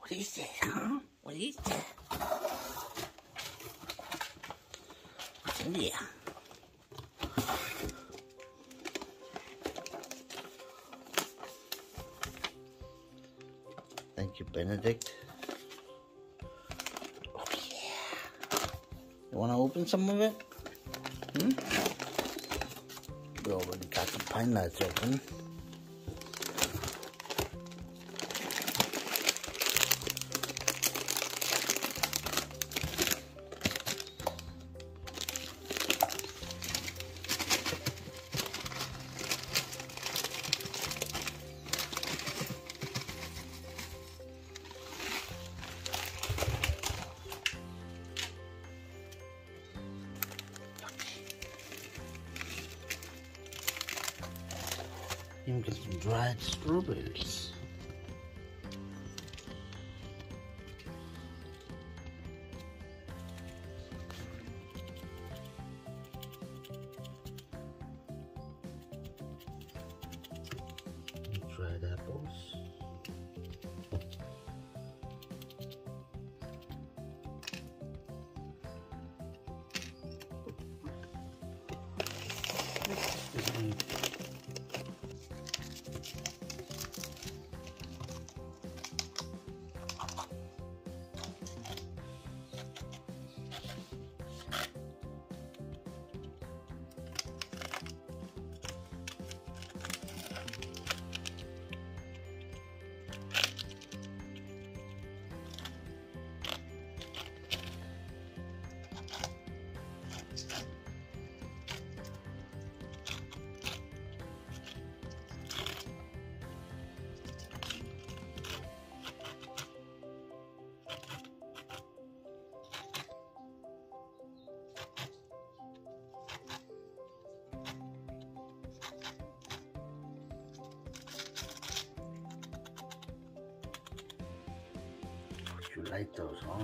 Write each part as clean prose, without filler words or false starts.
What is that, huh? What is that? What's in there? Thank you, Benedict. Oh, yeah. You want to open some of it? We already got the pine nuts open. Even get some dried strawberries. Dried apples. You like those, huh?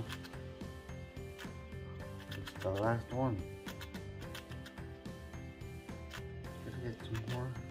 It's the last one. Let's get some more.